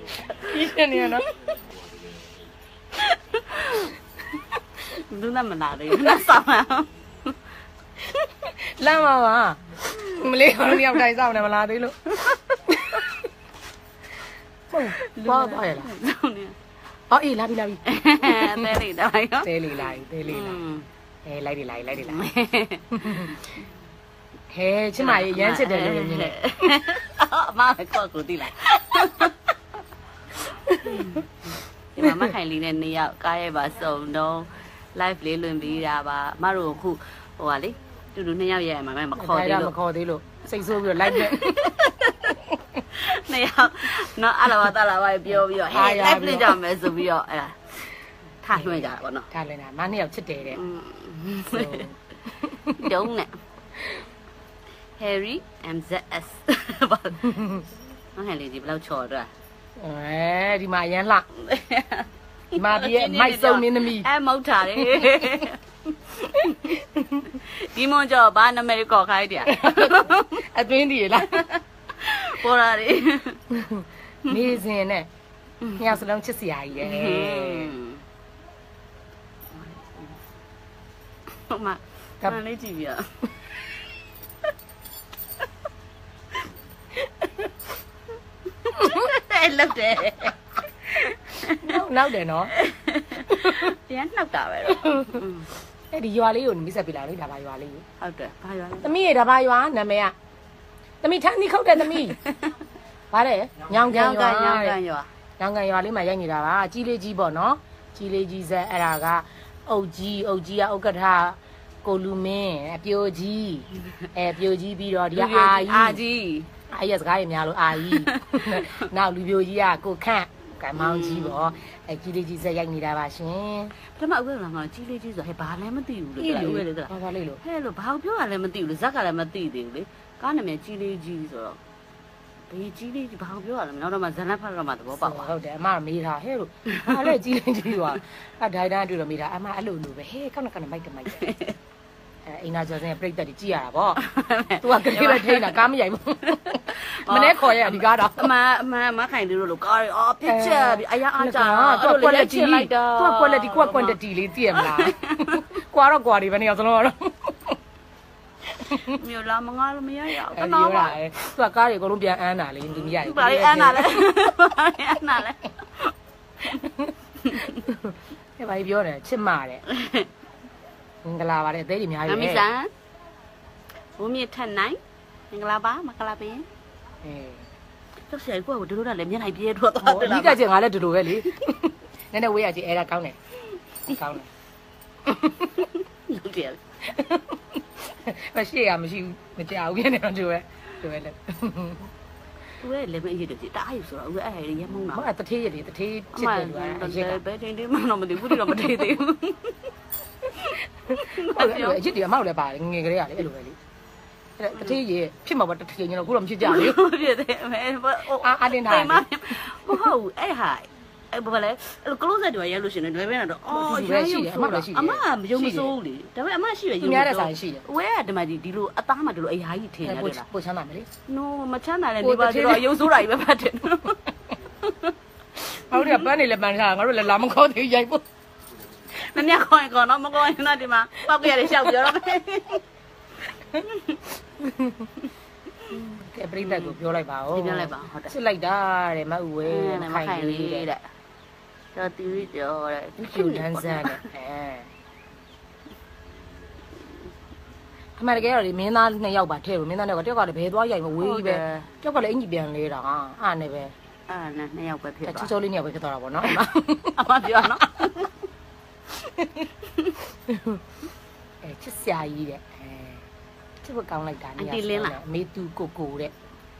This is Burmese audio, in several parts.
Kisah ni anak. Itu nama nari, nama sama. Lama mah. Melihat orang ni apa dah sama nama nari lu. Apa ya lah? Oh, labi. Teli dah ayo. Teli lai. Lai. Hei, cuma yang sedar lu ni. Mak kau kuti lah. Mama khai li ne ni yak ka ye ba song dong live လေးလွင်ပြီးတာပါမတို့အခုဟိုပါလေတူတူ2ယောက်ရဲ့မှာမခေါ်သေးလို့မခေါ်သေးလို့စိတ်ဆိုးပြီးတော့ live နဲ့ 2ယောက်နော်အလာဝတာလာဝပြောပြီးတော့ဟဲ့ live လေးကြမယ်ဆိုပြီးတော့အဲ့ဒါထားလွှင့်ကြတာပေါ့နော်ထားလွှင့်တာမ2ယောက်ချစ်တယ်တဲ့တုံးနဲ့ Harry MZS ဘာနော်ဟဲ့လေဒီဘယ်လောက်ချော်တော့ဒီမှာရန်လှဒီမှာပြည့်မိုက်စုံမင်းသမီးမဟုတ်တာလေဒီမွန်ကျော်ဘာနာမည်ခေါ်ခိုင်းတယ်အတွင်းတည်လားပေါ်လာတယ်နေစဉ်နဲ့ညစလုံးချစ်စရာကြီးရဲ့ဟုတ်မှာလေးကြည့်ပြလောက်တယ်နောက်တယ်နော်ပြန်နှောက်တာပဲတော့အဲ့ဒီရွာလေးကိုမိဆက်ပြလာလေဒါပါရွာလေးဟုတ်တယ်ဘာရွာလဲသမီးရဒါပါရွာနာမည်ကသမီးထန်းနီးခုတ်တယ်သမီးဗါတယ်ညောင်ကန်ရွာညောင်ကန်ရွာလေးမှာရိုက်နေတာပါကြီးလေးကြီးပေါ့နော်ကြီးလေးကြီးဇက်အဲ့ဒါကအုတ်ကြီးကဥက္ကဋ္ဌကိုလူမင်းအပြိုကြီးပြိုကြီးပြီးတော့ဒီအာကြီးအားရစကားရများလို့အာကြီးနောက်လူပြိုကြီးကကိုခန့်ကမောင်ကြီးပေါ့ကြီးလေးကြီးဇက်ရိုက်နေတာပါရှင်ပထမဥက္ကဋ္ဌကကြီးလေးကြီးဆိုဟဲ့ဘာလည်းမသိဘူးလေဥက္ကဋ္ဌကဘာလေးလို့ဟဲ့လို့ဘာပြောရလဲမသိဘူးလေဇက်ကလည်းမသိသေးဘူးလေကားနာမည်ကြီးလေးကြီးဆိုတော့ဒီကြီးလေးကြီးဘာပြောရလဲနောက်တော့မှဇန်နက်ဖတ်တော့မှသဘောပေါက်သွားဟုတ်တယ်အမမေးတာဟဲ့လို့အားလည်းကြီးလေးကြီးဆိုတာဒိုင်တာတွေ့တော့မေးတာအမအဲ့လိုပဲဟဲ့ကောက်မိုက်အိမ်နာကျော်စင်းပြိတ္တတွေကြည့်ရတာပေါ့သူကကလေးပဲထိနေတာကားမရိုက်ဘူးမနေ့ခေါ်ရဒီကားတော့အမခိုင်လေးတို့လိုကားတွေပြစ်ချက်ပြီးအရာအားကြသူက quality လိုက်တာသူက quality ကို quantity လေးသိရမလားကွာတော့ကွာတွေပဲနေအောင်စလုံးတော့မြို့လာမငါလို့မရရဘူးကတော့ပါသူကကားတွေအကုန်လုံးပြန်အန်းတာလေဒီမရဘူးဘာလဲအန်းတာလဲအန်းတာလဲဟဲ့ဘာပြောတယ်ချစ်မတဲ့မင်္ဂလာပါတဲ့အသေးကြီးအများကြီးပဲမမီဆန်ဘုံမြင့်ထက်နိုင်မင်္ဂလာပါမကလာပင်တော့ဆရာကိုကတို့တော့လည်းမျက်နှာပြဲထွက်သွားတယ်လားအဓိကကျငါလည်းဒီလိုပဲလေနည်းနည်းဝေးရကြည့်အဲ့ဒါကောင်းတယ်ဟုတ်တယ်မရှိဘူးမကြောက်ဘူးပြန်နေတော့တို့ပဲလေဦးရဲ့လည်းပဲရည်တယ်တားရဆိုတော့ဦးအဲ့ရရမုန်းတာဟုတ်တထေးရည်တထေးချစ်တယ်လူကဘယ်တင်မှတော့မသိဘူးဒီတော့မထေးသေးဘူးဟုတ်တယ်အချစ်တွေအမောက်လည်းပါတယ်ငယ်ကလေးကလေအဲ့လိုပဲလေအဲ့တထေးရည်ဖြစ်မှာပါတထေးညတော့ခုတော့မဖြစ်ကြဘူးဖြစ်တယ်အာတင်ထားတယ်ဟုတ်အဲ့ဟာအဲ့ဘာလဲအဲ့ close တွေရလို့ရှင်တယ်လည်းပဲတော့အော်ရရှိတယ်အမလည်းရှိတယ်အမမယုံမစိုးဘူးလေဒါပေမဲ့အမရှိရယုံများတဲ့ဆိုင်ရှိတယ်ဝဲကဒီမှာဒီလိုအသားမှဒီလိုအရာကြီးထင်ရတယ်လားပို့ချမ်းသာမယ်လေ no မချမ်းသာလည်းဒီပါဒီတော့ယုံစိုးတာကြီးပဲဖတ်တယ်ဟုတ်တယ်ပန်းနေလည်းပန်းထားငါတို့လည်းလာမခေါ်သေးရိုက်ဖို့မမြခေါ်ရင်ကောနော်မခေါ်ရင်တော့ဒီမှာပောက်ကြရရှောက်ပြောတော့ကဲပြိတ္တကိုပြောလိုက်ပါဦးပြောလိုက်ပါဟုတ်တယ်စစ်လိုက်တာတဲ့မဦးဝဲမခိုင်လေးတဲ့တော့တီးကြောတဲ့ကျူဒန်းဆန်းတဲ့အမေရိကန်ကမင်းသား2ယောက်ပါထဲလို့မင်းသား2ယောက်ကတယောက်ကလည်းဘဲသွားရိုက်မဝေးကြီးပဲတယောက်ကလည်းအင်ကြီးပြန်လဲတာအားနဲ့ပဲ 2ယောက်ပဲဖြစ်သွားချီချိုးလေး2ယောက်ပဲဖြစ်သွားတာပေါ့နော်အမပြောနော်ချစ်စရာကြီးတဲ့ချစ်ဖို့ကောင်းလိုက်တာနေရာဆိုတော့မေသူကိုတဲ့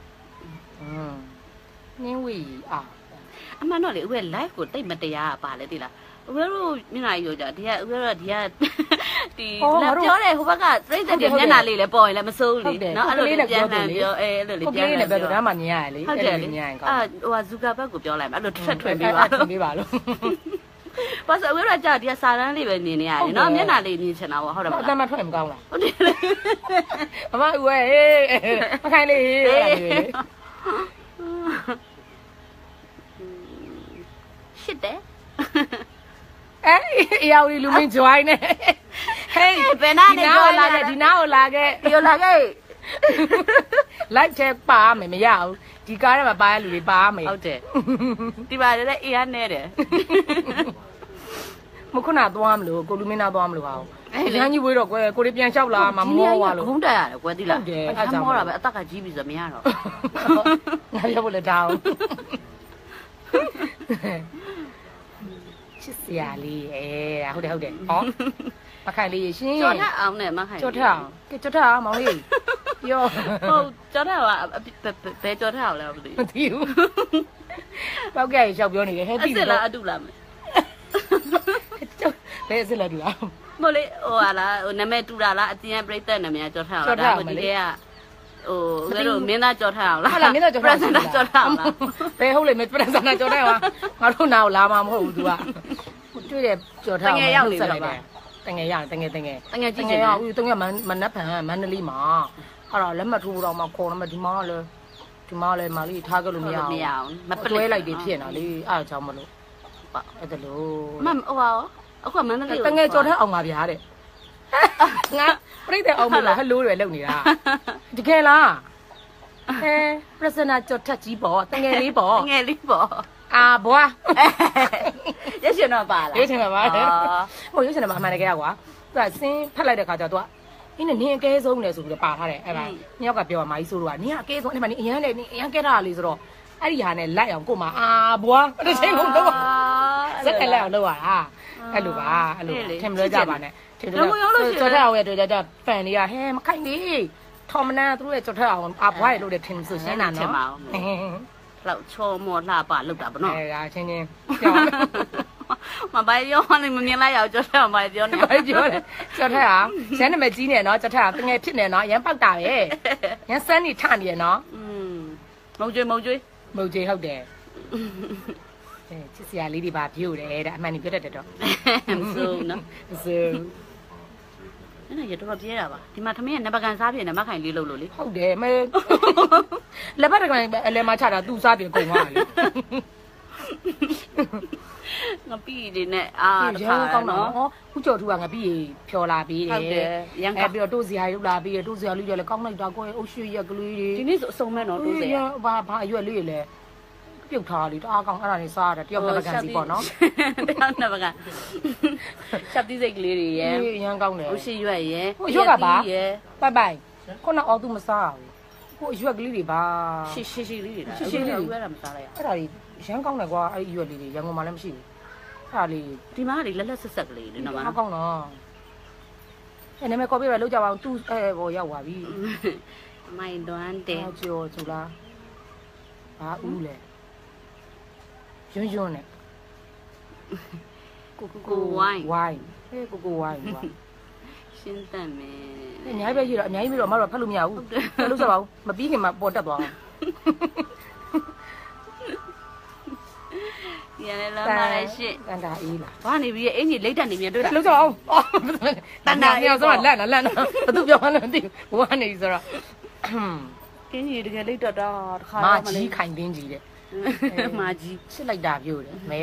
နင်းဝေးအမှန်တော့လေဦးရဲ့ live ကိုတိတ်မတရားပါလေတိလားဦးတို့မျက်နှာကြီးရောကြဦးတို့ဒီလက်ပြောတယ်ဟိုဘက်ကပြိတ္တတွေမျက်နှာလေးလည်းပေါ်ရင်လည်းမစိုးဘူးလေနော်အဲ့လိုလေးပြန်ပြောအဲ့လိုလေးပြန်လည်းပြောတော့ဒါမှညင်ရတယ်လေအဲ့လိုညင်ကောဟိုဇူကာဘက်ကိုပြောလိုက်မယ်အဲ့လိုထက်ထွင်ပေးပါလို့ဘာလို့ဦးတို့ကြာဒီစာတန်းလေးပဲမြင်နေရတယ်နော်မျက်နှာလေးမြင်ချင်တာပေါ့ဟုတ်တယ်မလားအတမထွက်မကောင်းလားဟုတ်တယ်အမဦးရဲ့မခိုင်လေးရှစ်တယ်ရောက်လူမင်း join နဲ့ဟေးဘယ်နာနေကြောလာခဲ့ဒီနားကိုလာခဲ့ဒီလာခဲ့ live check ပါမယ်မရဘူးဒီကားထဲမှာပါရလူတွေပါမယ်ဟုတ်တယ်ဒီပါလေအေးရနေတယ်မခုနသွားမလို့ကိုလူမင်းနာသွားမလို့ဟာရမ်းကြီးဝေးတော့ကွယ်ကိုလေးပြန်လျှောက်လာမှာမောသွားလို့ခုံးတက်ရတယ်ကွယ်တိလားမောတာပဲအသက်ကကြီးပြီဆိုမရတော့ငါပြောဖို့လည်းတောင်းချစ်စရာလေးဟုတ်တယ်ဟောမခိုင်လေးရှင်ကြော်ထအောင်နဲ့မခိုင်ကြော်ထအောင်ကြော်ထအောင်မောင်လေးပြောဟုတ်ကြော်ထအောင်ဘယ်ကြော်ထအောင်လဲမသိမသိဘူးပောက်ကဲရှောက်ပြောနေတယ်ဟဲ့အသိစ်လားအတူလားဘယ်အစ်လားတူလားမလေးဟိုဟာလားဟိုနာမည်တူတာလားအတင်းပြိသက်နာမည်ကြော်ထအောင်လားဒါဒီကဟိုငါတို့မင်းသားကြော်ထအောင်လားဟုတ်လားမင်းသားကြော်ထအောင် presenter ကြော်ထအောင်လားဘယ်ဟုတ်လေမပရက်စနာကြော်ထအောင်ငါတို့နာကိုလာမှာမဟုတ်ဘူး तू ကတွေ့တယ်ကြော်ထအောင်တငယ်ရောက်တငယ်ကြီးချင်တယ်ဦးတငယ်မနက်ဖန်မန္တလေးမှာအဲ့တော့လက်မှတ်ထိုးတော့မှခေါ်တော့မှဒီမှာလည်းမလေးထားကြလို့မရအောင်မတွဲလိုက်တယ်ဖြစ်နေတာလေအဲ့ဒါကြောင့်မလို့အဲ့ဒါလို့မဟိုပါအခုမန္တလေးတငယ်ကြော်ထအောင်ပါဗျာတဲ့ငါပြိတ္တအောင်မလို့ဟယ်လိုတွေလုံနေတာတကယ်လားပရက်စနာကြော်ထက်ကြီးပေါ့တငယ်လေးပေါ့ငယ်လေးပေါ့ဘွားရရှင်တော့ပါလားရွေးချင်မှာပါဟိုရွေးချင်တယ်မှာအမှန်တကယ်ကွာသူကစင်းဖက်လိုက်တဲ့ခါကျတော့သူကနင်းအကဲဆုံးတယ်ဆိုပြီးတော့ပါထားတယ်အဲ့ဒါမြောက်ကပြောမာကြီးဆိုတော့နင်းအကဲဆုံးအဲ့မှာနင်းအရန်လေနင်းအရန်ကဲတာလေဆိုတော့အဲ့ဒီဟာနဲ့လိုက်အောင်ကို့မှာဘွားတစ်ချိန်လုံးတော့စက်ကလိုက်အောင်လုပ်ရတာအဲ့လိုပါအဲ့လိုထင်မလို့ကြပါနဲ့ထင်လို့ကြော်ထအောင်ရဲ့တွေ့ကြဖန်တွေကဟဲမခိုင်လေးထော်မနာသူတို့ရဲ့ကြော်ထအောင်ဘွားရဲ့လို့တဲ့ထင်ဆိုရှင်းတာနော်လောက်ချောမောလှပလောက်တာဗောနော်ဒါချင်းပြောမပိုင်ပြောနေမမြင်လိုက်ရအောင်ကြော်ထအောင်ပါပြောနေဘာပြောလဲကြော်ထအောင်ရန်နမကြီးနေနော်ကြော်ထအောင်တငယ်ဖြစ်နေနော်ရန်ပေါက်တာပဲရန်စမ်းနေထနေရနော်မုံကျွေးဟုတ်တယ်ချစ်စရာလေးတွေပါပြို့တယ်ဒါအမှန်ကြီးပြောတတ်တယ်တော့မစိုးနော်မစိုးအဲ့ဒါရတော့ပြဲတာပါဒီမှာသမီးကနဘကန်စားပြနေမခိုင်လေးလို့လို့လေဟုတ်တယ်မဲလက်ပတ်တကန်အလဲမချတာသူ့စားပြကုန်သွားတယ်ငါပြီးဒီနဲ့တခါကောင်းတော့ခုကျော်ထူကငါပြီးဖြော်လာပြီးတယ်ဟုတ်တယ်ရန်ကပြီးတော့တိုးစရာရုပ်လာပြီးတိုးစရာလေးတွေလည်းကောင်းလိုက်တာကိုယ်အုပ်ရွှေရက်ကလေးတွေဒီနေ့ဆိုအစုံမဲ့တော့တိုးစရာဘာအရွက်လေးတွေလည်းပြုတ်ထားလေတအားကောင်းအဲ့ဒါနေစားရတယ်တယောက်နှစ်ပကံစီပေါ့နော်တယောက်နှစ်ပကံရှပ်သီးစိတ်ကလေးတွေရယ်ရန်ကောင်းတယ်ဟိုရှိရွက်ရယ်ရွက်ကပါပိုက်ခုနအော်သူမစားဘူးဟိုရွက်ကလေးတွေပါရှိလေးတွေရှိလေးတွေရွက်တာမစားလိုက်ရအဲ့ဒါကြီးရန်ကောင်းတယ်ကွာအဲ့ဒီရွက်လေးတွေရန်ကုန်မှာလည်းမရှိဘူးအဲ့ဒါလေးဒီမှာလေလက်ဆက်ကလေးလေနော်ကောင်းတော့အဲ့နာမည်ကော်ပြပဲလောက်ကြပါအောင်သူဟိုရောက်သွားပြီမိုင်တွန်းတယ်ကျော်သူလားဘာဦးလဲရွန်းနဲ့ကိုဝိုင်းကိုဝိုင်းကွာရှင်းတတ်မယ်အများကြီးပဲရှိတော့အများကြီးပြီးတော့မတော့ဖတ်လို့မရဘူးလို့ဆိုပါဦးမပြီးခင်မှာပေါ်တက်သွားအောင်ရလည်းလာပါလေရှင့်တန်တာအေးလားဘာနေပြီးအင်ကြီးလိတ်တက်နေမြန်တွေ့လားလို့ဆိုအောင်တန်တာအေးဆိုတော့လက်နော်ဘာသူပြောမှလည်းမသိဘူးဝါနေဆိုတော့အင်ကြီးတကယ်လိတ်တက်တာတခါမာကြီးခိုင်တင်းကြီးတဲ့မာကြီးချစ်လိုက်တာပြို့တယ်မဲ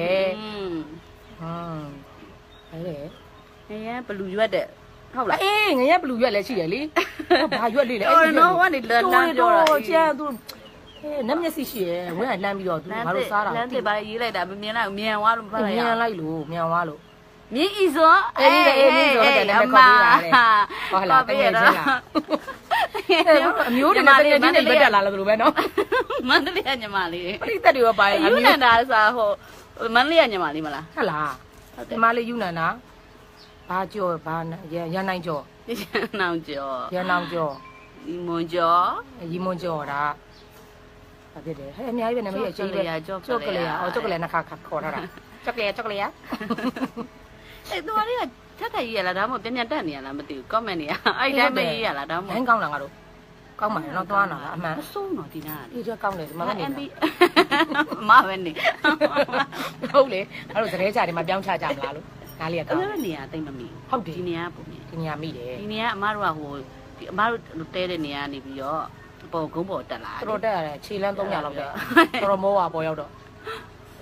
အဲ့လေငရဘလူရွက်တဲ့ဟုတ်လားအေးငရဘလူရွက်လည်းရှိတယ်လေဘာရွက်လေးလဲအဲ့ဒီနော်ဟိုကနေလမ်းပြောတာကျန်သူနမ်းမျက်စိရှိရယ်ဝင်းကလှမ်းပြီးတော့သူငါတို့စားတာလမ်းတစ်ပါရေးလိုက်တာမမြင်လိုက်မြန်သွားလို့မဖတ်လိုက်ရမြန်လိုက်လို့မြန်သွားလို့မြင်းဤစောအေးဆိုတယ်လည်းခေါ်ပေးတာတဲ့ဟုတ်လားတကယ်ချင်းလားအမျိုးတွေနဲ့တကယ်ချင်းနဲ့ပတ်တက်လာလို့ဘယ်လိုပဲနော်မန္တလေးကညီမလေးပြိသက်တွေရောပါယူနန္ဒာစားဟိုမန္တလေးကညီမလေးမလားဟုတ်လားဒီမလေးယူနန္ဒာဘာကြောဘာရန်နိုင်ကြောရန်နောင်ကျော်ရီမွန်ကျော်ဒါဖြစ်တယ်ဟဲ့အများကြီးပဲနာမည်အချင်းပဲကြောက်ကလေးကြောက်ကလေးနှစ်ခါခေါ်ထားတာကြောက်ကလေးအဲ့တော်လေးကထက်ထရေးရလားဒါမှမဟုတ်ပြန်တက်နေရလားမသိဘူး comment နေရအဲ့တိုင်းပဲရေးရလားဒါမှမဟုတ်ဟင်းကောင်းလားငါတို့ကောင်းပါရဲ့နော်သွားတာလားအမှန်အဆုံးတော့ဒီနားဒီချက်ကောင်းတယ်ဒီမှာနေမပဲနေဟုတ်လေအဲ့လိုသရဲချာတွေမှာပြောင်းချကြမလားလို့နားလေးကကောင်းတယ်နေရတိတ်မမိဟုတ်တယ်ဒီနေရပုံနေဒီနေရမိတယ်ဒီနေရအမတို့ကဟိုအမတို့တဲတဲ့နေရနေပြီးတော့ပေါ်ကုန်းပေါ်တက်လာတော်တက်ရတယ်ခြေလန်း300လောက်တဲ့တော်မောပါပေါ်ရောက်တော့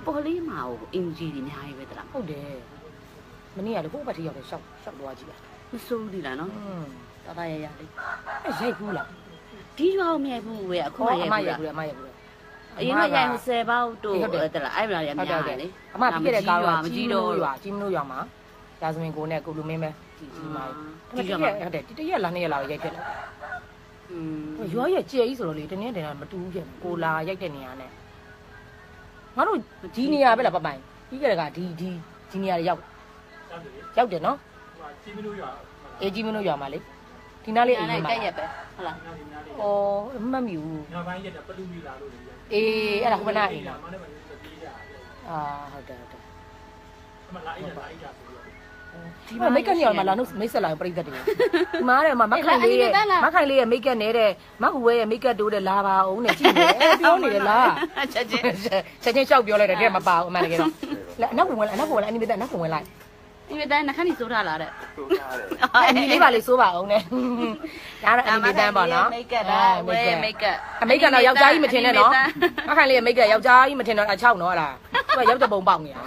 ပေါ်လေးမှာအင်ဂျီတွေအများကြီးပဲတလားဟုတ်တယ်မနေ့ကလေကိုယ့်ဘက်ထိရောက်တယ်ရှောက်သွားကြည့်လားမစိုးဘူးလားနော်တတရရလေးရိုက်ဘူးလားဒီရွာကိုမြိုက်ဘူးပဲအခုမှရိုက်ဘူးလားအမရိုက်ဘူးအရင်ကရိုက်10ပေါက်တို့တလားအဲ့ဘယ်လိုရများလဲအမပြီးခဲ့တဲ့ကားကကြီးလို့ရွာမှာရာဇဝင်ကိုနဲ့ကိုလူမင်းပဲကြီးမာဟုတ်တယ်တရက်လား2ရက်လားရိုက်ဖြစ်တယ်ရွာရဲ့ကြဲကြီးဆိုတော့လေတနေ့တည်းကမတူဘူးပြန်ကိုလာရိုက်တဲ့နေရာနဲ့ငါတို့ဒီနေရာပဲလားပပိုင်ပြီးခဲ့တဲ့ကဒီနေရာရောက်တယ်နော်ကြီးမင်းတို့ရွာအေးကြီးမင်းတို့ရွာမှာလေဒီနားလေးအိမ်မှာတက်ရက်ပဲဟုတ်လားဩမမီဘူးညပိုင်းရက်ပလူမီလာလို့လေအေးအဲ့ဒါခုနအိမ်လားဟုတ်တယ်အမလာအိမ်တာဆိုတော့ဒီမိတ်ကနေမှာလာလို့မိတ်ဆက်လာပြိတ္တတယ်မားတယ်မခိုင်လေးရဲ့မိတ်ကနဲ့တဲ့မဟူဝဲရဲ့မိတ်ကတိုးတဲ့လာပါအောင်နဲ့ကြည့်နေပြောနေတယ်လားချက်ချင်းရှောက်ပြောလိုက်တယ်တဲ့မပါဘူးအမှန်တကယ်တော့အနောက်ဝင်လိုက်အနိမတအနောက်ဝင်လိုက်ဒီမတန်းနှခမ်းနေစိုးထားလားတဲ့အနီလေးပါလေစိုးပါအောင်နဲ့ဒါတော့အနီမတန်းပေါ့နော်မိတ်ကပ်လားဝဲမိတ်ကပ်အမိတ်ကတော့ယောက်ျားကြီးမထင်နဲ့နော်မခိုင်လေးရဲ့မိတ်ကယောက်ျားကြီးမထင်တော့အချောက်နော်အဲ့ဒါသူကရောက်တဲ့ပုံပေါက်နေတာ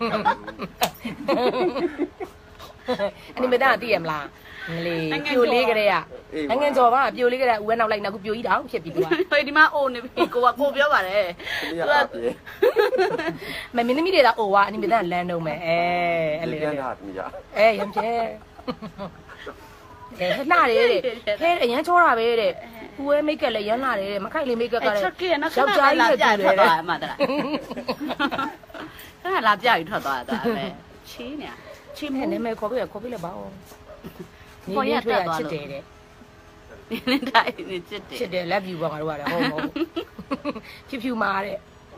အနီမတန်းကသိရမလားငလေးပြိုလေးကလေးကနိုင်ငံကျော်ကပြိုလေးကလေးဦးဝဲနောက်လိုက်နောက်ခုပြိုကြီးတောင်ဖြစ်ပြီးသူကဟိုဒီမှာအိုနေပြီကိုပြောပါတယ်သူကမင်းသမီးတွေကအိုဝါအနီမတန်းလမ်းတော့မယ်အဲ့လေရံပြဲလှတယ်တဲ့ခဲအရန်ချောတာပဲတဲ့ဦးဝဲမိတ်ကလည်းရမ်းလာတယ်တဲ့မခိုင်လေးမိတ်ကလည်းယောက်ျားကြီးနဲ့ထွက်သွားတယ်မှတလားအဲ့ဒါလာပြပြီးထွက်သွားတာပဲချီးနေချီးမယ်နာမည်ခေါ်ပြလဲပါဦးနေရထွက်ချစ်တယ်တဲ့နေတိုင်းနေချစ်တယ်လက်ပြူပေါ့ငါတို့ကလည်းဟုတ်ဖြူမာတဲ့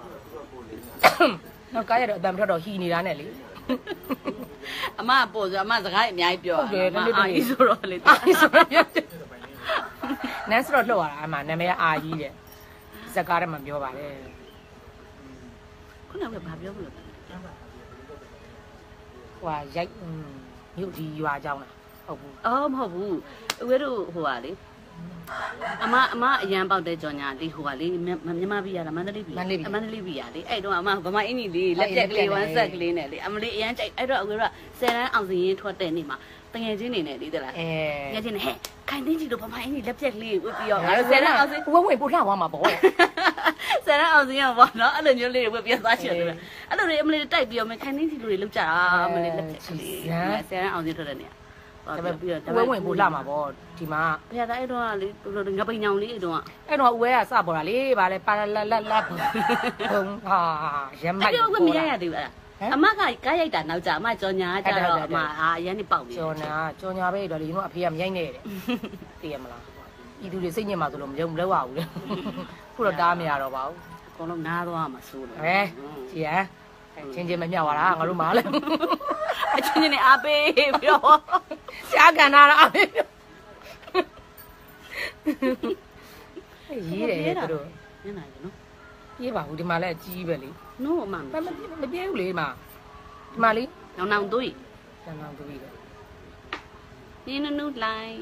တော့ကားရတော့အတံထွက်တော့ဟီနေတာနဲ့လေအမပို့ဆိုအမစကားအများကြီးပြောအာကြီးဆိုတော့လေအာကြီးဆိုတော့နန်းစတော့လှုပ်ရတာအမနာမည်အာကြီးတဲ့ဇက်ကားထဲမှာပြောပါတယ်ခုနကဘာပြောမလို့ဟိုရိုက်မြို့ဒီရွာเจ้าလားဟုတ်ဘူးမဟုတ်ဘူးဦးဝဲတို့ဟိုပါလေအမအရန်ပေါက်တဲ့ကြော်ညာလေးဟိုပါလေမြန်မာပြည်ရတာမန္တလေးပြည်ရလေအဲ့တော့အမဗမာအင်းကြီးလေးလက်ပြက်ကလေးဝမ်းဆက်ကလေးနဲ့လေအမလေးအရန်ကြိုက်အဲ့တော့ဦးဝဲတို့10တန်းအောင်စရင်ထွက်တဲ့နေ့မှာတငယ်ချင်းနေနဲ့လေတလားတငယ်ချင်းနဲ့ဟဲ့ခိုင်သိန်းကြီးတို့ဗမာအင်းကြီးလက်ပြက်လေးဝတ်ပြီးတော့ငါတို့10တန်းအောင်စရင်ဝဝင်ပို့လှသွားမှာပေါ့ 10တန်းအောင်စရင်ပေါ့နော်အဲ့လိုမျိုးလေးဝတ်ပြသွားချင်တယ်အဲ့လိုလေးအမလေးတိုက်ပြီးတော့ခိုင်သိန်းကြီးတို့တွေလောက်ကြတာအမလေးလက်ပြက်လေး10တန်းအောင်စရင်ထွက်တဲ့နေ့ဒါပေမဲ့ဝင်ပို့လှမှာပေါ့ဒီမှာဘုရားသားအဲ့တော့လေငပိန်ညောင်လေးအဲ့တော့ဦးဝဲကစပေါ်တာလေဗာလဲပါလက်ဘုံဟာရမ်းမိုက်အဲ့တော့မရရသေးဘူးလားအမကကားရိုက်တာနောက်ကြအမကြော်ညာကြတော့အမအရန်နေပေါက်နေကြော်ညာပဲတော့လေကျွန်တော်အဖေကမရိုက်နဲ့တဲ့သိရမလားဤသူတွေစိတ်ညစ်မှာဆိုလို့မလုပ်ရဘူးလေခုတော့တားမရတော့ပါဘူးအကုန်လုံးနားသွားမှာစိုးတယ်ကြည်ရချင်းမမြောက်ပါလားငါတို့မားလဲအချင်းချင်းနဲ့အားပေးပြီးတော့ရှားကန်တာအားပေးရေးတယ်သူတို့ညနေနော်ပြေးပါဘူးဒီမှာလဲအကြီးပဲလေနို့အမမပြေးဘူးလေဒီမှာလေနောင်သွေးနောင်သွေးလေနင်းနုလိုင်း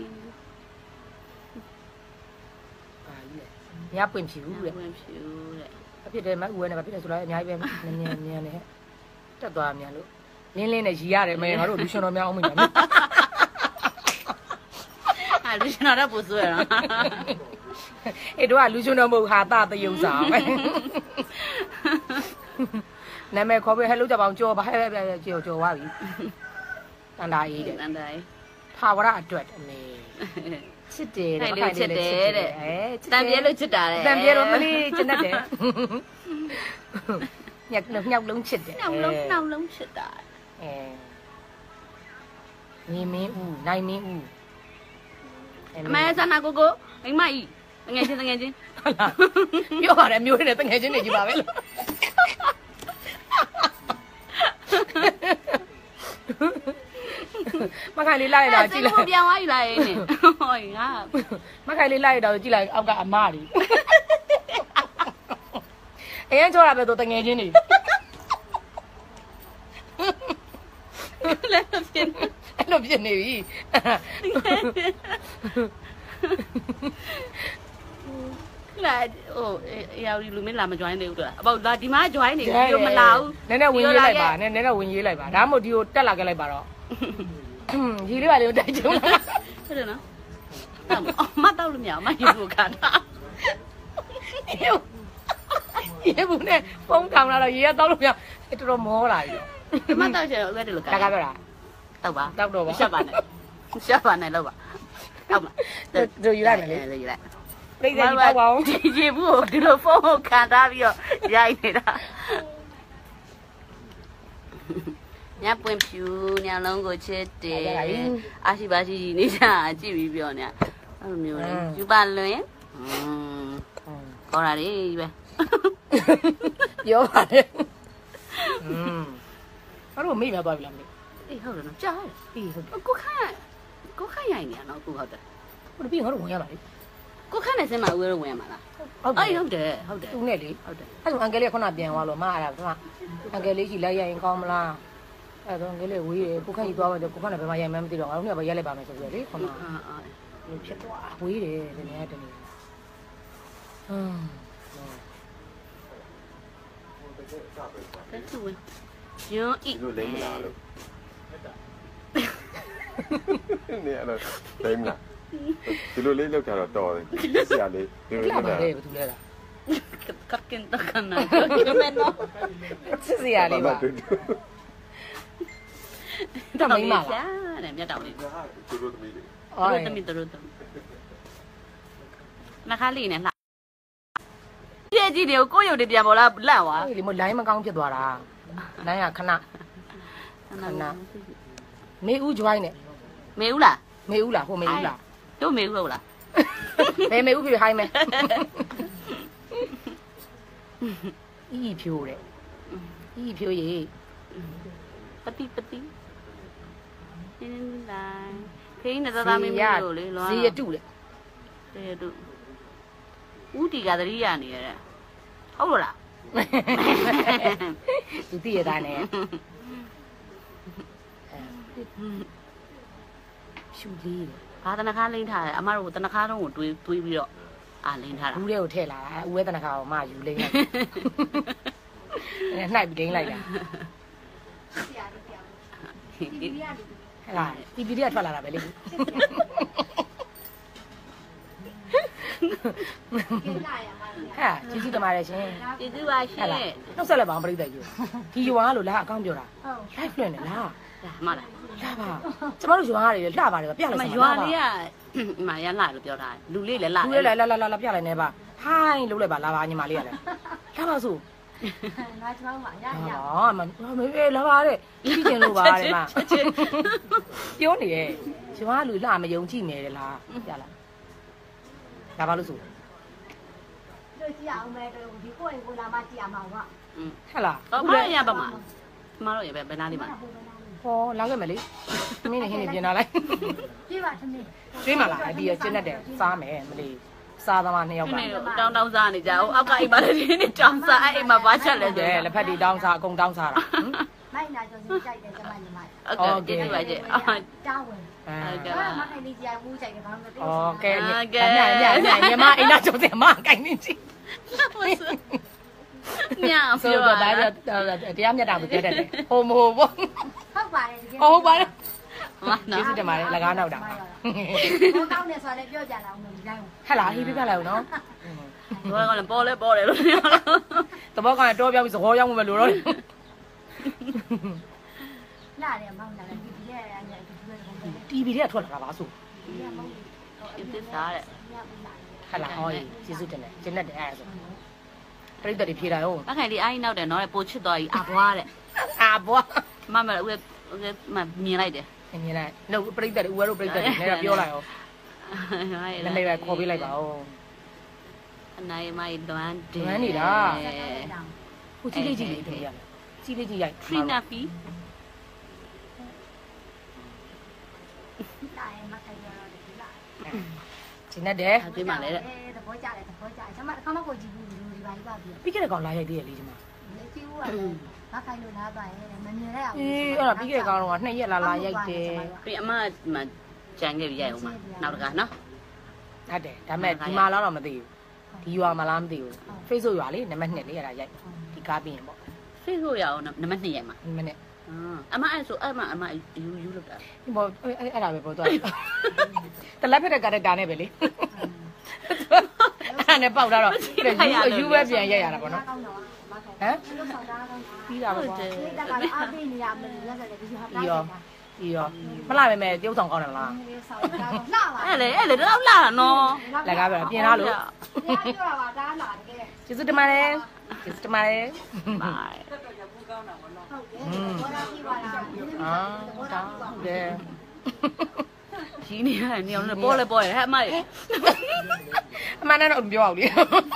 ပါကြီးလေညပွင့်ဖြူတဲ့ပွင့်ဖြူတဲ့အဖြစ်တယ်မဦးဝဲနဲ့ဘာဖြစ်လဲဆိုတော့အများကြီးပဲနင်းနဲ့တက်သွားမြန်လို့လင်းနဲ့ရီရတယ်မဲငါတို့လူရှင်တော်များအောင်မညာလူရှင်တော်တော့ပူဆွဲတော့အဲ့တော့လူရှင်တော်မဟုတ်ဟာတာတယုံစာပဲနာမည်ခေါ်ပြီးဟဲ့လို့ကြပါအောင်ကြော်ပါဟဲ့ကြော်သွားပြီတန်တာအေးတဲ့တန်တာအေးထာဝရအတွက်အမေချစ်တယ်တဲ့ခိုင်ချစ်တယ်တဲ့တန်ပြဲလို့ချစ်တာတဲ့တန်ပြဲတော့မလေးချစ်တတ်တယ်ညက်လုံးချစ်တယ်နှောက်လုံးချစ်တာညီမင်းဦးနိုင်မင်းဦးမဲဆန္ဒကိုမိမကြီးတငယ်ချင်းဟုတ်လားပြောပါတယ်မျိုးနဲ့တငယ်ချင်းတွေကြီးပါပဲလို့မခိုင်လေးလိုက်တော့ကြည့်လိုက်ပြန်သွားယူလိုက်နေဟောငါမခိုင်လေးလိုက်တော့ကြည့်လိုက်အောက်ကအမတွေအရင်ချောတာပဲတော့တငယ်ချင်းတွေလက်ပြင်းအဲ့လိုဖြစ်နေပြီလာဟိုအေရီလူမင်းလာမ join နေဘူးတော့အပေါ့လာဒီမှာ join နေပြီးမလာဘူးနည်းနည်းဝင်ရေးလိုက်ပါနည်းနည်းဝင်ရေးလိုက်ပါဒါမှမဟုတ်ဒီကိုတက်လာခဲ့လိုက်ပါတော့ရီလေးပါလေးတိုက်ကြုံလားဟုတ်တယ်နော်မတောက်လို့မရအောင်မယူလို့ခါတာရေဘူးနဲ့ဖုန်းထောင်လာတော့ရေကတောက်လို့မရတော်တော်မောလာပြီတော့မတောက်ချင်တော့အဲ့ဒါလို့ခါဒါကပြောတာတောက်ပါတောက်တော့ပါရှက်ပါနဲ့ရှက်ပါနဲ့လောက်ပါတောက်ပါတို့ယူလိုက်မယ်လေယူလိုက်ပြိတ္တိတောက်ပါအောင်ရေဘူးကိုဒီလိုဖုန်းကိုခံထားပြီးတော့ရိုက်နေတာညပွင့်ဖြူညလုံးကိုချစ်တယ်အာရှိပါရှိနေကြကြည့်ပြီးပြောနေအဲ့လိုမျိုးလေယူပါလွင်ခေါ်တာလေပဲပြောပါတယ်အဲ့တော့မေ့မသွားပြီလားမသိအေးဟုတ်တယ်နော်ကြားတယ်အေးဟုတ်ကိုခန့်ရိုင်နေရနော်ကိုဟုတ်တယ်ဟိုပြီးငါတို့ဝင်ရပါလေကိုခန့်နဲ့စင်းမဦးရဝင်ရမှာလားဟုတ်တယ်သူနဲ့လေဟုတ်တယ်အဲ့ဆိုအန်ကယ်လေးခုနပြန်သွားလို့မအဲ့ဒါကအန်ကယ်လေးကြီးလိုက်ရရင်ကောင်းမလားအဲ့တော့အန်ကယ်လေးဝေးတယ်ကိုခန့်ကြီးသွားတော့ကိုခန့်နဲ့ဘယ်မှာရိုင်မှန်းမသိတော့ငါတို့ကပဲရက်လိုက်ပါမယ်ဆိုပြီးလေခုနဖြစ်သွားဝေးတယ်ဒီနေ့တနေ့ကဲသူဝင်ယွန်းဤလို့လိမ့်မလားလို့နေရတော့လိမ့်မလားဒီလိုလေးလောက်ကြတော့တော်တယ်ဆရာလေးဒီလိုလေးလာတယ်ဘာသူလဲလားကကင်တကန်နာကျမနော်ဆရာလေးပါတမိမလားတဲ့မြတ်တောင်လေးသူတို့သမီးလေးသူတို့သမီးနှခါလေးနဲ့လှပြည့်ကြီးတွေကိုရုပ်တွေပြန်ပေါ်လာလန့်သွားဒီမလိုင်းမကောင်းဖြစ်သွားတာလိုင်းကခဏမေဦး join နဲ့မေဦးလားဟိုမေဦးလားတို့မေဦးဟုတ်လားဘယ်မေဦးပြေဟိုင်းမယ်ဤဖြိုးတဲ့ဤဖြိုးရေပတိနင်းလိုက်ခိန်းနဲ့သားမင်းမျိုးလေလောဇေယတုလေဇေယတုဦးတီကသတိရနေရတဲ့ဟုတ်လို့လားသူတည်ရတာနဲ့ရှူလေးဘာတနခါလိမ့်ထားတယ်အမတို့တနခါတော့ကိုတွေးပြီးတော့လိမ့်ထားတာဘူးလေးကိုထည့်လာတာဦးရဲ့တနခါကိုမယူလိမ့်လိုက်နှိုက်ပြီးဒိန်းလိုက်တာဟဲ့လားဒီဗီဒီယိုထွက်လာတာပဲလေဟာကျေးဇူးတင်ပါတယ်ရှင်ကျေးဇူးပါရှင်နှုတ်ဆက်လိုက်ပါအောင်ပြိတ္တကြီးဒီရွာလို့လားအကောင့်ပြောတာ live လွှင့်နေလားမှန်လားလှပါကျမတို့ရွာရတယ်လှပါတယ်ပြလိုက်စမ်းရွာလေးကမရလှလို့ပြောတာလူလေးလည်းလှလူလေးလည်းလာပြလိုက်နေပါဟိုင်းလုံးလိုက်ပါလာပါညီမလေးရတယ်လှပါစို့ငါကျမတို့မှာရမေလာပါတဲ့ကြည့်ကျင်လို့ပါတဲ့မပြောနေရဲ့ရွာလူလှမယုံကြည်နေတယ်လားပြလားဒါပါလို့ဆိုတို့ကြည့်အောင်မဲတို့ဒီကိုယ်ကိုလာမကြည့်အောင်ပါဟဲ့လားဘာရပါမှာမတော်ရပဲဘယ်နာလေးမှာဟောလာခဲ့မယ်လေသမီးနဲ့ဟင်းနေပြင်လာလိုက်ပြေးပါသမီးကျွေးမလားဒီရကျင်းတဲ့စားမယ်မလေးစားသမား2ယောက်ကတောင်းစားနေကြအောင်အောက်ကအိမ်မှာလည်းဒီနေ့တောင်းစားအိမ်မှာဘာချက်လဲတဲ့လက်ဖက်တီတောင်းစားအကုန်တောင်းစားတာမိုက်နာကျော်စင်းကြိုက်တယ်ကျမညီမโอเคကျေးဇူးပါကျေတောင်းဝင်မခိုင်လေးကြီးမူးကြိုက်တယ်ဘာမှမသိဘူးโอเคညီမအိမ်လာကျော်စင်းမကိုင်နေချင်ညဆိုတော့ဒါတရားမြတ်တာကိုပြောတတ်တယ်ဟိုမဟုတ်ပေါ့ဟုတ်ပါတယ်ဟုတ်ပါတယ်ကျေးဇူးတင်ပါတယ်၎င်းနောက်တာဘာကောင်းနေဆိုလည်းပြောကြတာအောင်မကြိုက်ဘူးဟဲ့လားဟိပြပြလိုက်အောင်နော်ဘောကလည်းပေါ်တယ်လို့ပြောတဘောကလည်းတော့ပြောပြီးသဘောရောက်မှမလို့တော့လာတယ်မောင်းလာတယ်တီဗီထဲထွက်လာတာပါဆိုဒီစားတဲ့ဟဲ့လားဟောကျေးဇူးတင်တယ်ကျင်းတဲ့အဲ့ဒါဆိုပြိတ္တတွေဖြေတာဟုတ်အခိုင်လေးအားကြီးနောက်တယ်နော်ပိုချစ်သွားကြီးအဘွားတဲ့ဘွားမမဦးမမြင်လိုက်တယ်မြင်လိုက်နှုတ်ပြိတ္တတွေဦးကတော့ပြိတ္တတွေနဲ့ပြောလိုက်အောင်လည်းလည်းပဲခေါ်ပေးလိုက်ပါဦးအနိုင်မိုက်တွန်းနေတာဟိုကြီးလေးကြီးလေးတင်ရကြီးလေးကြီးရိုက်ထရီနာဖီကျင်းတဲ့ဒီမှာလေသဘောကျတယ်ကျွန်မအခါမှကိုကြည့်ဘူးဒီပါကြီးပါပြီပြီးခဲ့တဲ့ကောင်လာရိုက်သေးတယ်လေကျွန်မကြည့်ဘူးကဘာခိုင်လို့လာပါရဲ့မမြင်ရအောင်အဲ့ဒါပြီးခဲ့တဲ့ကောင်တော့2ရက်လာရိုက်တယ်ပြီးအမကြံခဲ့ပြီးရိုက်အောင်မနောက်တကားနော်ဟုတ်တယ်ဒါပေမဲ့ဒီမှာတော့မသိဘူးဒီရွာမလားမသိဘူး Facebook ရွာလေးနံပါတ်2လေးအဲ့ဒါရိုက်ဒီကားပြီးရင်ပေါ့ Facebook ရအောင်နံပါတ်2ရမှာနံပါတ်2 အမအဲ့ဆိုအမယူလောက်တာဒီပေါ့အဲ့ဒါပဲပေါ့သွားတလက်ဖက်တဲ့ကာရက်တာနဲ့ပဲလေအဲ့ဒါနဲ့ပေါက်တာတော့ယူပဲပြန်ရိုက်ရတာပေါ့နော်ဟမ်ပြီးတာပဲပေါ့你大概阿妹你呀，没人家在这就好大。 ပြီးရောမလာပဲမဲ့တရုပ်ဆောင်ကောင်းတယ်မလားအဲ့လေတော့လာနော်လက်ကားပဲပြင်လာလို့你要叫我打哪的？ ကျေးဇူးတင်ပါတယ်ကျေးဇူးတင်ပါတယ်ဘိုင်我让你玩啦。 အာတောင်းတယ်ကြီးနေရနေအောင်ပေါ်လေပေါ်ရဟဲ့အမအမှန်နဲ့တော့မပြောအောင်လေ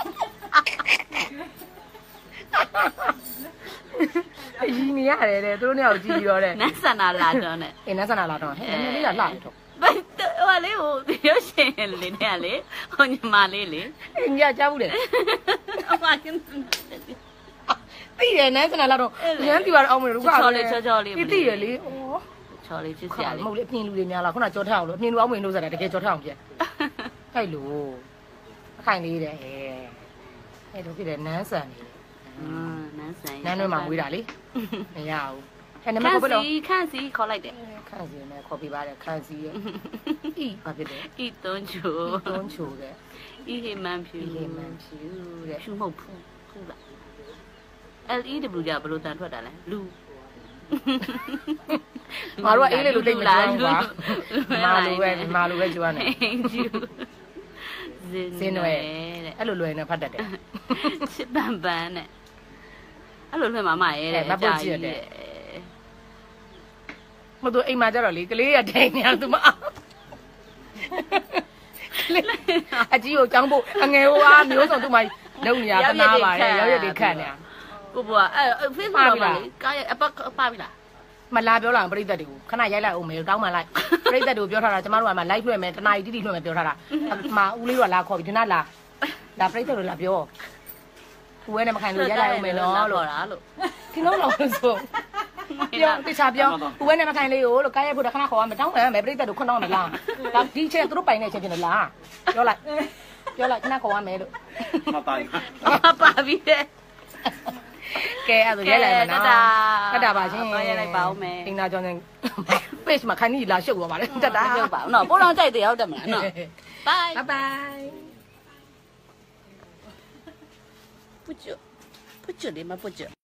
အကြီးနေရတယ်တဲ့သူတို့နှစ်ယောက်ကြည့်ပြီးတော့တဲ့နတ်ဆန္ဒလာတော့နဲ့အင်းနတ်ဆန္ဒလာတော့ဟဲ့နည်းနည်းလေးကလှတယ်တော့ဟိုလေးဟိုရုပ်ရှင်လေးနဲ့လေဟိုညီမလေးလေအင်းကြီးကြားဘူးလေအမကင်းသိတယ်နန်းဆန္ဒလာတော့ရမ်းပြပါတော့အောင်မလို့ကသိရလေဩချော်လေးချစ်စဆရာရာလေးလေးမဟုတ်လေအပြင်လူတွေများလားခုနကြောထအောင်လို့အပြင်လူအောင်ဝင်လို့ဆိုတာတကယ်ကြောထအောင်ပြန်ခိုက်လို့အခိုင်လေးတဲ့အဲ့တော့ဖြစ်တယ်နန်းဆန်နေနန်းဆိုင်နန်းတွင်းမှာမွေးတာလေမရဘူးဟဲ့နမခန့်ကိုဘယ်လိုစီခေါ်လိုက်တယ်ခန့်စီနဲ့ခေါ်ပြပါတယ်ခန့်စီရဲ့ဤဘာဖြစ်လဲဤသွန်းချိုတွန်းချိုတဲ့ဤဟေမန်ဖြူဒီဟေမန်ဖြူတဲ့ဖြူမဟုတ်ဖူးလား LEW ကြဘယ်လိုတန်ထွက်တာလဲလူငါတို့ကအေးလေးလိုတိတ်မကြွဘူးကွာမာလိုပဲကြွရတယ်ဇင်းနွယ်တဲ့အဲ့လိုလွယ်နေဖတ်တတ်တယ်ချစ်ပန်ပန်နဲ့အဲ့လိုလွယ်မှာမရဲတဲ့မပုတ်ကြည့်ရတယ် မသူအိမ်မှာကြတော့လေကလေးရထိုင်နေရသူမအကြီးကိုចောင်းဖို့အငယ်ဟိုအားမျိုးစုံသူ့မှာလုံနေရတနာပါတယ်ရောက်ရည်တွေခတ်နေရကိုဘွားအဲ့ Facebook မှာလေကားရအပတ်ပါပြီလားမလာပြောလာပြိတ္တတွေကိုခဏရိုက်လိုက်အောင်မယ်တောင်းမှလိုက်ပြိတ္တတွေကိုပြောထားတာကျမတို့ကမှ live လွှင့်မယ်တနာရီတိတိလွှင့်မယ်ပြောထားတာမဦးလေးကလာခေါ်ပြီးဒီနာလာပြိတ္တတို့လာပြောဦးဝဲနဲ့မခိုင်လို့ရိုက်လိုက်အောင်မယ်နော်လို့တာလို့ဒီလုံးလုံးဆိုပြောတခြားပြောဦးဝဲနဲ့မခိုင်လေးကိုလို့ကားရိုက်ဖို့ခဏခေါ်ရမယ်တောင်းမယ်ပြိတ္တတို့ခွန်းတော့မလားဒါဒီချက်သူတို့ပိုင်နေချက်ချင်းလားပြောလိုက်ခဏခေါ်ရမယ်လို့မပိုင်ပါပြီတဲ့ကဲအဲ့ဒါရိုက်လိုက်မယ်နော်တတ်တာပါရှင်ရိုက်လိုက်ပါဦးမယ်အင်နာကျော်နေ page မှာခိုင်ကြီးလာရှုပ်သွားပါလေတတ်တာရုပ်ပါနော်ပိုးတော်ကြိုက်တယ်ဟုတ်တယ်မလားနော် bye bye 不久，不久的嘛不久。